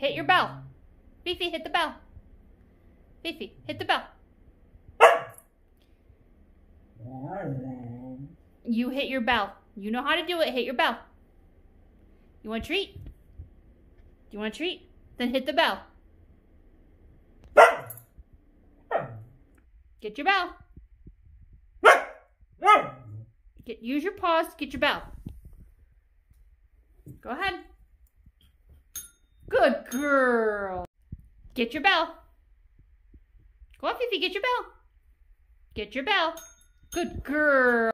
hit your bell. Fifi, hit the bell. Fifi, hit the bell. You hit your bell. You know how to do it. Hit your bell. You want a treat? Do you want a treat? Then hit the bell. Get your bell. Use your paws to get your bell. Go ahead. Good girl. Get your bell. Go on, Fifi, get your bell. Get your bell. Good girl.